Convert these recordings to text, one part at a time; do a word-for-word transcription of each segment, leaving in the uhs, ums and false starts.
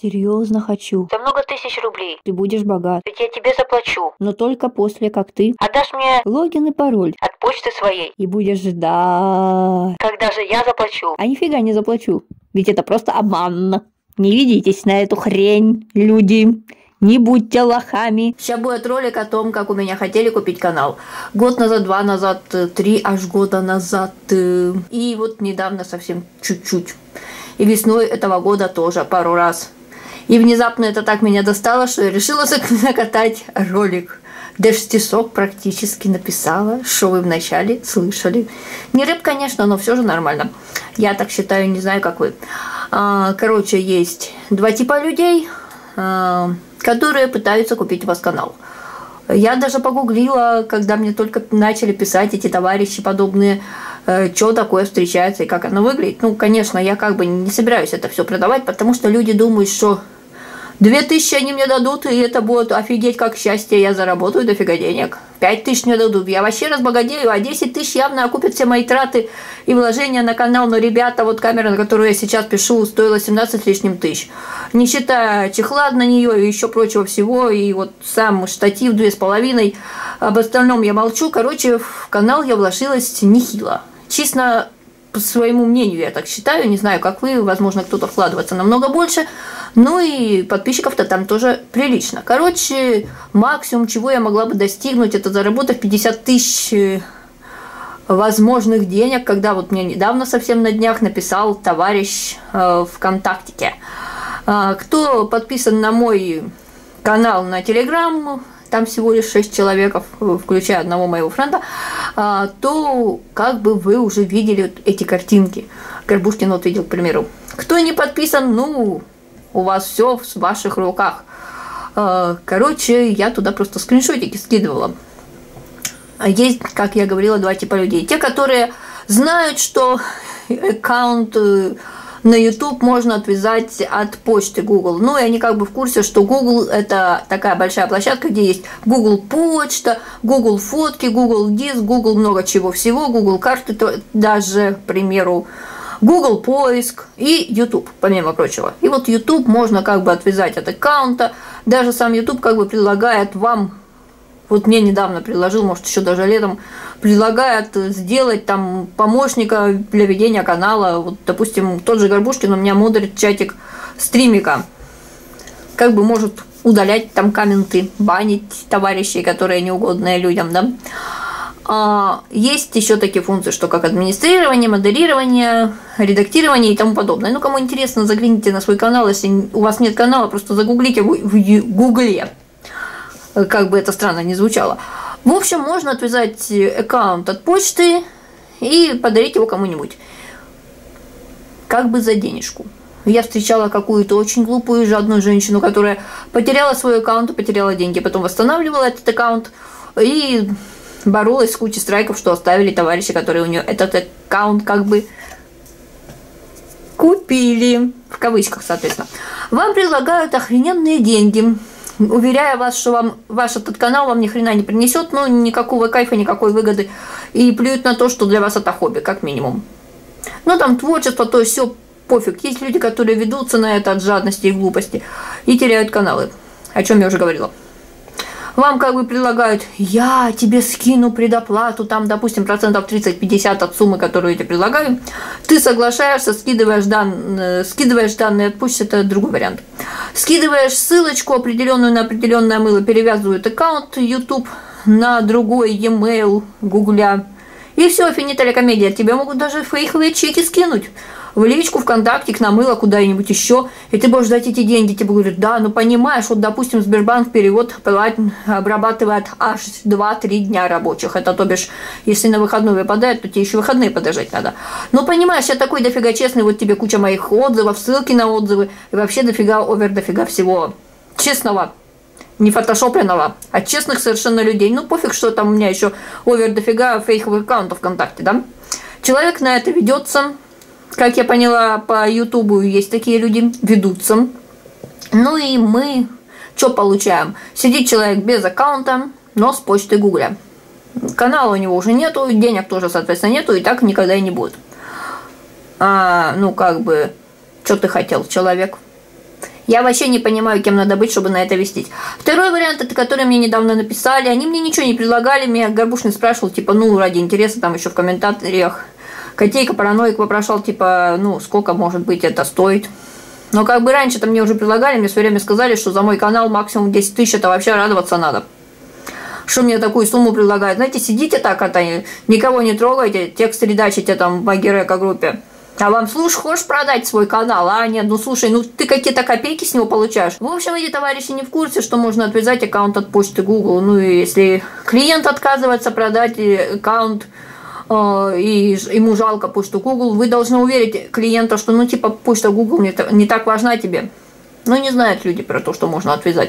Серьезно хочу. За много тысяч рублей. Ты будешь богат. Ведь я тебе заплачу. Но только после, как ты Отдашь мне логин и пароль. от почты своей. И будешь ждать. Когда же я заплачу? А нифига не заплачу. Ведь это просто обман. Не ведитесь на эту хрень, люди. Не будьте лохами. Сейчас будет ролик о том, как у меня хотели купить канал. Год назад, два назад, три аж года назад. И вот недавно совсем чуть-чуть. И весной этого года тоже пару раз. И внезапно это так меня достало, что я решила накатать ролик. Даже стишок практически написала, что вы вначале слышали. Не рэп, конечно, но все же нормально. Я так считаю, не знаю, как вы. Короче, есть два типа людей, которые пытаются купить у вас канал. Я даже погуглила, когда мне только начали писать эти товарищи подобные, что такое встречается и как оно выглядит. Ну, конечно, я как бы не собираюсь это все продавать, потому что люди думают, что две тысячи они мне дадут, и это будет офигеть как счастье, я заработаю дофига денег. пять тысяч мне дадут, я вообще разбогатею, а десять тысяч явно окупят все мои траты и вложения на канал. Но, ребята, вот камера, на которую я сейчас пишу, стоила семнадцать с лишним тысяч. Не считая чехла на нее и еще прочего всего, и вот сам штатив две с половиной. Об остальном я молчу. Короче, в канал я вложилась нехило. Честно, по своему мнению, я так считаю, не знаю, как вы, возможно, кто-то вкладывается намного больше, ну и подписчиков-то там тоже прилично. Короче, максимум, чего я могла бы достигнуть, это заработать пятьдесят тысяч возможных денег, когда вот мне недавно совсем на днях написал товарищ э, ВКонтактике. Э, кто подписан на мой канал на Телеграм, там всего лишь шесть человек, включая одного моего френда, то как бы вы уже видели эти картинки. Горбушкин вот видел, к примеру. Кто не подписан, ну, у вас все в ваших руках. Короче, я туда просто скриншотики скидывала. Есть, как я говорила, два типа людей. Те, которые знают, что аккаунт на YouTube можно отвязать от почты Google. Ну, и они как бы в курсе, что Google – это такая большая площадка, где есть Google Почта, Google Фотки, Google Диск, Google много чего всего, Google Карты, даже, к примеру, Google Поиск и YouTube, помимо прочего. И вот YouTube можно как бы отвязать от аккаунта. Даже сам YouTube как бы предлагает вам, вот мне недавно предложил, может, еще даже летом, предлагает сделать там помощника для ведения канала. Вот, допустим, тот же Горбушкин у меня модерит чатик стримика. Как бы может удалять там комменты, банить товарищей, которые неугодные людям, да. А, есть еще такие функции, что как администрирование, модерирование, редактирование и тому подобное. Ну, кому интересно, загляните на свой канал. Если у вас нет канала, просто загуглите в, в гугле. Как бы это странно не звучало. В общем, можно отвязать аккаунт от почты и подарить его кому-нибудь. Как бы за денежку. Я встречала какую-то очень глупую и жадную женщину, которая потеряла свой аккаунт и потеряла деньги. Потом восстанавливала этот аккаунт и боролась с кучей страйков, что оставили товарищи, которые у нее этот аккаунт как бы купили. В кавычках, соответственно. Вам предлагают охрененные деньги, уверяя вас, что вам ваш этот канал вам ни хрена не принесет, ну, никакого кайфа, никакой выгоды. И плюют на то, что для вас это хобби, как минимум. Ну, там творчество, то есть все пофиг. Есть люди, которые ведутся на это от жадности и глупости и теряют каналы. О чем я уже говорила. Вам как бы предлагают: я тебе скину предоплату, там, допустим, процентов тридцать-пятьдесят от суммы, которую я тебе предлагаю. Ты соглашаешься, скидываешь, дан... скидываешь данные от почты, это другой вариант. Скидываешь ссылочку определенную на определенное мыло, перевязывают аккаунт YouTube на другой e-mail Гугля. И все, финиталя комедия. Тебе могут даже фейковые чеки скинуть в личку, ВКонтакте, к намыло, куда-нибудь еще, и ты будешь дать эти деньги. Тебе говорят: да, ну понимаешь, вот, допустим, Сбербанк перевод обрабатывает аж два-три дня рабочих. Это, то бишь, если на выходной выпадает, то тебе еще выходные подождать надо. Ну, понимаешь, я такой дофига честный, вот тебе куча моих отзывов, ссылки на отзывы, и вообще дофига, овер дофига всего честного, не фотошопленного, а честных совершенно людей. Ну, пофиг, что там у меня еще овер дофига фейковых аккаунтов ВКонтакте, да? Человек на это ведется. Как я поняла, по Ютубу есть такие люди, ведутся. Ну и мы что получаем? Сидит человек без аккаунта, но с почты Гугля. Канала у него уже нету, денег тоже, соответственно, нету, и так никогда и не будет. А, ну, как бы, что ты хотел, человек? Я вообще не понимаю, кем надо быть, чтобы на это вестись. Второй вариант, это который мне недавно написали. Они мне ничего не предлагали. Меня Горбушный спрашивал, типа, ну, ради интереса, там еще в комментариях. Котейка Параноик вопрошал, типа, ну, сколько, может быть, это стоит. Но как бы раньше-то мне уже предлагали, мне все время сказали, что за мой канал максимум десять тысяч, это вообще радоваться надо. Что мне такую сумму предлагают? Знаете, сидите так, это, никого не трогайте, текст редачите там в Магирека группе. А вам, слушай, хочешь продать свой канал? А, нет, ну слушай, ну ты какие-то копейки с него получаешь. В общем, эти товарищи не в курсе, что можно отвязать аккаунт от почты Google. Ну и если клиент отказывается продать аккаунт, э, и ему жалко почту Google, вы должны уверить клиента, что, ну типа, почта Google не, не так важна тебе. Ну не знают люди про то, что можно отвязать.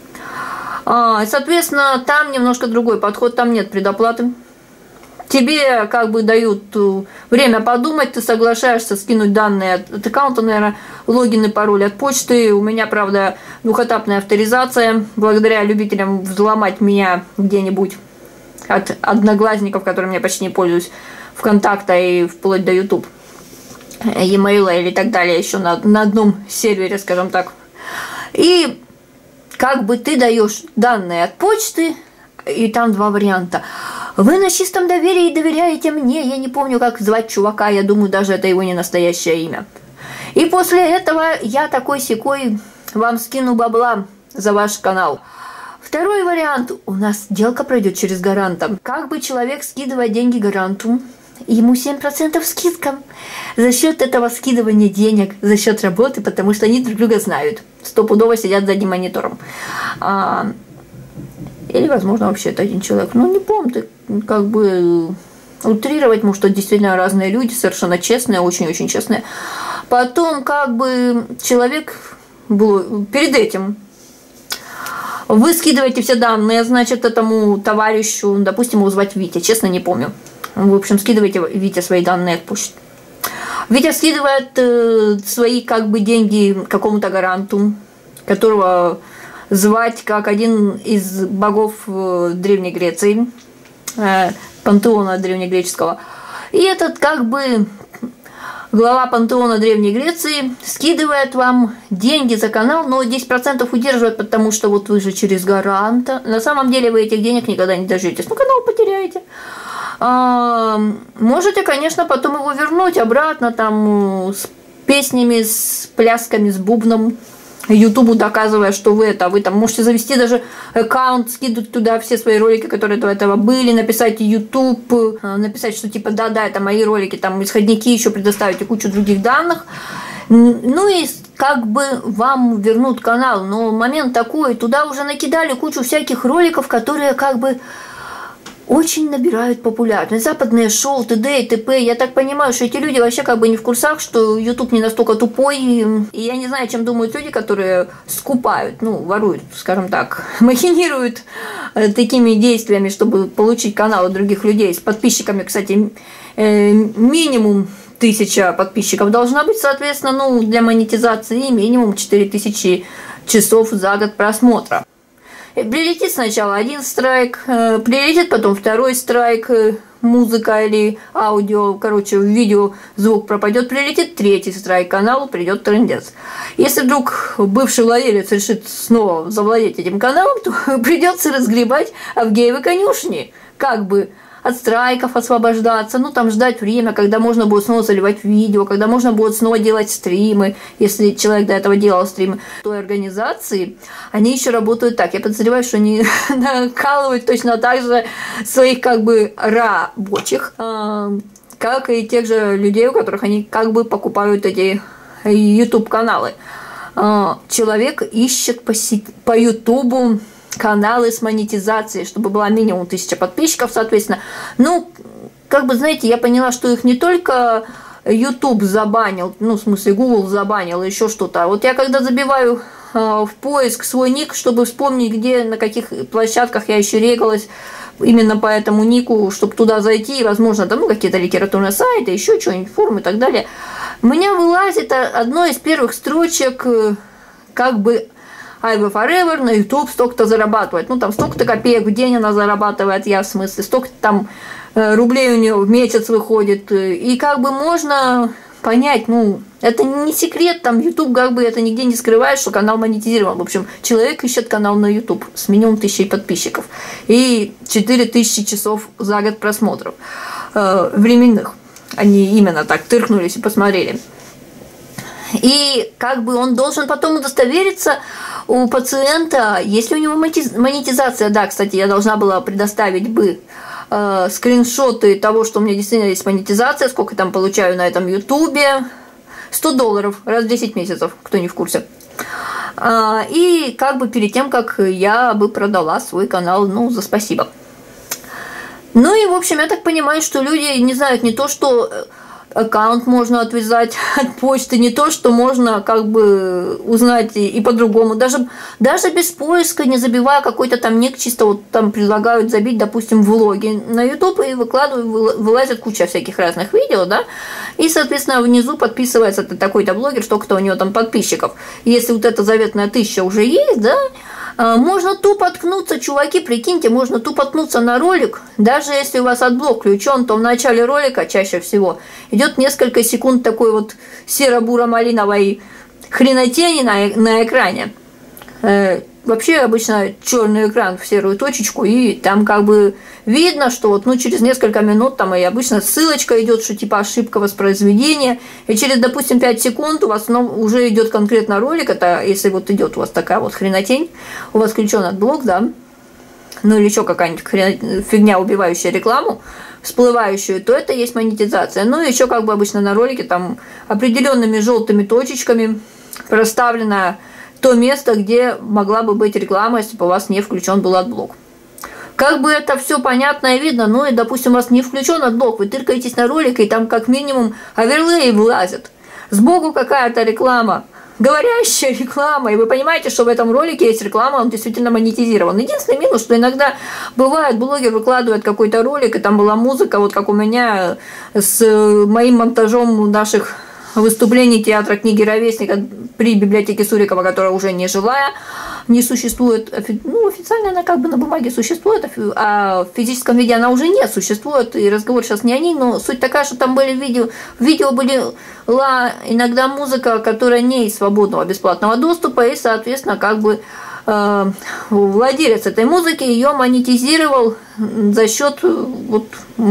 А, соответственно, там немножко другой подход, там нет предоплаты. Тебе как бы дают время подумать, ты соглашаешься скинуть данные от аккаунта, наверное, логин и пароль от почты. У меня, правда, двухэтапная авторизация, благодаря любителям взломать меня где-нибудь от одноглазников, которыми я почти не пользуюсь, ВКонтакта и вплоть до YouTube, e-mail или так далее, еще на, на одном сервере, скажем так. И как бы ты даешь данные от почты, и там два варианта. Вы на чистом доверии доверяете мне. Я не помню, как звать чувака. Я думаю, даже это его не настоящее имя. И после этого я такой-сякой вам скину бабла за ваш канал. Второй вариант. У нас сделка пройдет через гаранта. Как бы человек скидывает деньги гаранту, ему семь процентов скидка. За счет этого скидывания денег, за счет работы, потому что они друг друга знают. Стопудово сидят за одним монитором. А, или, возможно, вообще это один человек. Ну, не помню, ты как бы утрировать, может, что действительно разные люди, совершенно честные, очень-очень честные. Потом, как бы, человек был перед этим. Вы скидываете все данные, значит, этому товарищу, допустим, его звать Витя, честно, не помню. В общем, скидывайте Витя свои данные от почты. Витя скидывает э, свои, как бы, деньги какому-то гаранту, которого звать как один из богов э, Древней Греции, э, пантеона древнегреческого. И этот, как бы, глава пантеона Древней Греции скидывает вам деньги за канал, но десять процентов удерживает, потому что вот вы же через гаранта. На самом деле вы этих денег никогда не дождетесь. Ну, канал потеряете. А, можете, конечно, потом его вернуть обратно, там, с песнями, с плясками, с бубном, Ютубу доказывая, что вы это, вы там можете завести даже аккаунт, скидывать туда все свои ролики, которые до этого были, написать YouTube, написать, что типа да-да, это мои ролики, там исходники еще предоставить и кучу других данных. Ну и как бы вам вернут канал, но момент такой, туда уже накидали кучу всяких роликов, которые как бы очень набирают популярность. Западные шоу, т.д. и т.п. Я так понимаю, что эти люди вообще как бы не в курсах, что YouTube не настолько тупой. И я не знаю, чем думают люди, которые скупают, ну, воруют, скажем так, махинируют такими действиями, чтобы получить каналы других людей. С подписчиками, кстати, минимум тысяча подписчиков должна быть, соответственно, ну, для монетизации, и минимум четыре тысячи часов за год просмотра. Прилетит сначала один страйк, прилетит потом второй страйк, музыка или аудио, короче, видео, звук пропадет, прилетит третий страйк, каналу придет трындец. Если вдруг бывший владелец решит снова завладеть этим каналом, то придется разгребать Авгеевы конюшни, как бы от страйков освобождаться, ну там ждать время, когда можно будет снова заливать видео, когда можно будет снова делать стримы, если человек до этого делал стримы. Той организации они еще работают так. Я подозреваю, что они накалывают точно так же своих как бы рабочих, как и тех же людей, у которых они как бы покупают эти YouTube-каналы. Человек ищет по, по YouTube каналы с монетизацией, чтобы была минимум тысяча подписчиков, соответственно. Ну, как бы, знаете, я поняла, что их не только YouTube забанил, ну, в смысле, Google забанил, еще что-то. А вот я когда забиваю э, в поиск свой ник, чтобы вспомнить, где, на каких площадках я еще регалась, именно по этому нику, чтобы туда зайти, и, возможно, там, ну, какие-то литературные сайты, еще что-нибудь, форумы и так далее, у меня вылазит одно из первых строчек, как бы, Айва Forever на YouTube столько-то зарабатывает. Ну, там столько-то копеек в день она зарабатывает, я в смысле, столько-то там рублей у нее в месяц выходит. И как бы можно понять, ну, это не секрет, там, YouTube как бы это нигде не скрывает, что канал монетизирован. В общем, человек ищет канал на YouTube с минимум тысячей подписчиков и четыре тысячи часов за год просмотров э, временных. Они именно так тыркнулись и посмотрели. И как бы он должен потом удостовериться у пациента, есть ли у него монетизация. Да, кстати, я должна была предоставить бы э, скриншоты того, что у меня действительно есть монетизация, сколько там получаю на этом ютубе. сто долларов раз в десять месяцев, кто не в курсе. А, и как бы перед тем, как я бы продала свой канал, ну, за спасибо. Ну и, в общем, я так понимаю, что люди не знают не то, что аккаунт можно отвязать от почты, не то, что можно как бы узнать и, и по-другому. Даже, даже без поиска, не забивая какой-то там ник, чисто вот там предлагают забить, допустим, влоги на YouTube и выкладывают, вылазит куча всяких разных видео, да, и, соответственно, внизу подписывается такой-то блогер, столько-то у него там подписчиков. Если вот эта заветная тысяча уже есть, да, можно тупо ткнуться, чуваки, прикиньте, можно тупо ткнуться на ролик, даже если у вас отблок включен, то в начале ролика чаще всего идет несколько секунд такой вот серо-буро-малиновой хренотени на, на экране. Э, вообще обычно черный экран в серую точечку, и там как бы видно, что вот, ну, через несколько минут там и обычно ссылочка идет, что типа ошибка воспроизведения, и через, допустим, пять секунд у вас, ну, уже идет конкретно ролик, это если вот идет у вас такая вот хренотень, у вас включен отблок, да, ну или еще какая-нибудь хрен... фигня, убивающая рекламу, всплывающую, то это есть монетизация. Ну и еще как бы обычно на ролике там определенными желтыми точечками проставлено то место, где могла бы быть реклама, если бы у вас не включен был отблок. Как бы это все понятно и видно, ну и, допустим, у вас не включен отблок, вы тыркаетесь на ролик, и там как минимум оверлей вылазит. Сбоку какая-то реклама, говорящая реклама, и вы понимаете, что в этом ролике есть реклама, он действительно монетизирован. Единственный минус, что иногда бывает, блогер выкладывает какой-то ролик, и там была музыка, вот как у меня с моим монтажом наших выступлений театра книги «Ровесника» при библиотеке Сурикова, которая уже не живая, не существует. Ну, официально она как бы на бумаге существует, а в физическом виде она уже не существует, и разговор сейчас не о ней, но суть такая, что там были видео, в видео была иногда музыка, которая не из свободного бесплатного доступа, и, соответственно, как бы э, владелец этой музыки ее монетизировал за счет вот,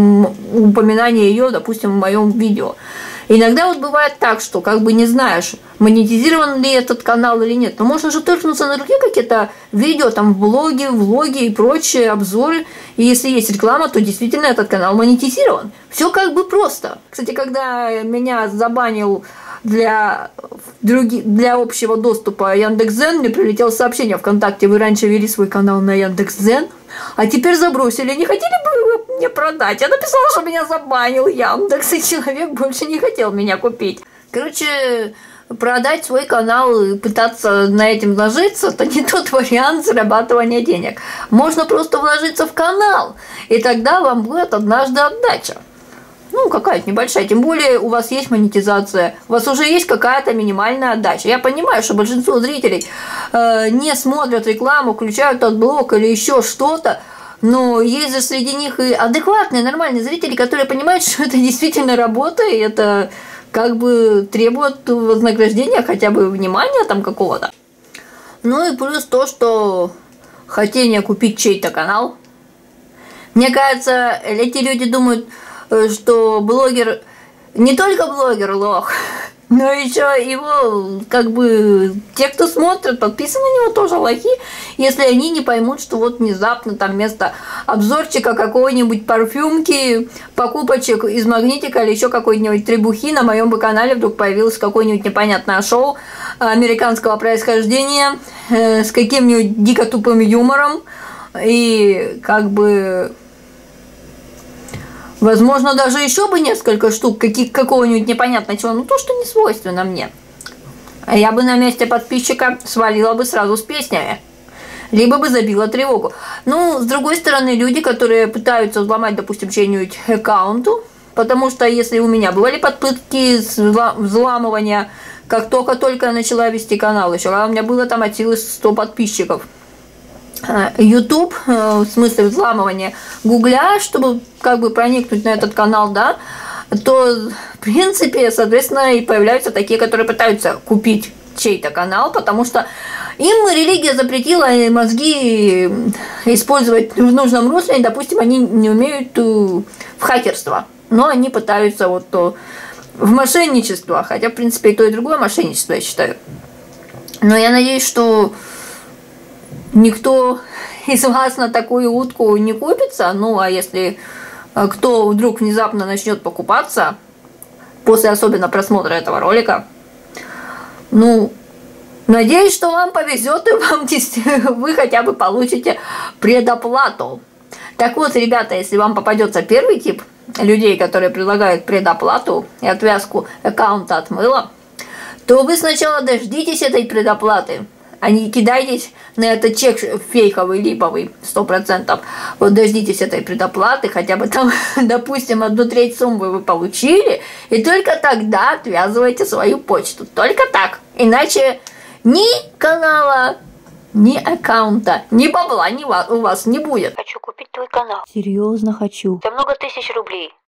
упоминания ее, допустим, в моем видео. Иногда вот бывает так, что как бы не знаешь, монетизирован ли этот канал или нет. Но можно же тыркнуться на другие какие-то видео, там блоги, влоги и прочие обзоры. И если есть реклама, то действительно этот канал монетизирован. Все как бы просто. Кстати, когда меня забанил для, други, для общего доступа Яндекс.Дзен, мне прилетело сообщение ВКонтакте: вы раньше вели свой канал на Яндекс.Дзен, а теперь забросили. Не хотели бы вы мне продать? Я написала, что меня забанил Яндекс, и человек больше не хотел меня купить. Короче, продать свой канал и пытаться на этом вложиться – это не тот вариант зарабатывания денег. Можно просто вложиться в канал, и тогда вам будет однажды отдача. Ну, какая-то небольшая, тем более у вас есть монетизация, у вас уже есть какая-то минимальная отдача. Я понимаю, что большинство зрителей э, не смотрят рекламу, включают отблок или еще что-то, но есть же среди них и адекватные, нормальные зрители, которые понимают, что это действительно работа, и это как бы требует вознаграждения, хотя бы внимания там какого-то. Ну и плюс то, что хотение купить чей-то канал. Мне кажется, эти люди думают, что блогер, не только блогер лох, но еще его, как бы, те, кто смотрит, подписаны на него, тоже лохи, если они не поймут, что вот внезапно там вместо обзорчика какой-нибудь парфюмки, покупочек из магнитика или еще какой-нибудь требухи на моем бы канале вдруг появилось какое-нибудь непонятное шоу американского происхождения э, с каким-нибудь дико тупым юмором, и как бы... Возможно, даже еще бы несколько штук каких, какого-нибудь непонятного чего, ну то, что не свойственно мне. А я бы на месте подписчика свалила бы сразу с песнями. Либо бы забила тревогу. Ну, с другой стороны, люди, которые пытаются взломать, допустим, чей-нибудь аккаунту, потому что если у меня бывали попытки взламывания, как только-только я начала вести канал, еще когда у меня было там от силы сто подписчиков. YouTube, в смысле взламывания Гугля, чтобы как бы проникнуть на этот канал, да, то, в принципе, соответственно, и появляются такие, которые пытаются купить чей-то канал, потому что им религия запретила мозги использовать в нужном русле, и, допустим, они не умеют в хакерство, но они пытаются вот то в мошенничество, хотя, в принципе, и то, и другое мошенничество, я считаю. Но я надеюсь, что никто из вас на такую утку не купится, ну, а если кто вдруг внезапно начнет покупаться, после особенно просмотра этого ролика, ну, надеюсь, что вам повезет, и вам вы хотя бы получите предоплату. Так вот, ребята, если вам попадется первый тип людей, которые предлагают предоплату и отвязку аккаунта от мыла, то вы сначала дождитесь этой предоплаты, а не кидайтесь на этот чек фейковый, липовый, сто процентов. Вот дождитесь этой предоплаты, хотя бы там, допустим, одну треть суммы вы получили, и только тогда отвязывайте свою почту. Только так. Иначе ни канала, ни аккаунта, ни бабла ни у вас не будет. Хочу купить твой канал. Серьезно хочу. За много тысяч рублей.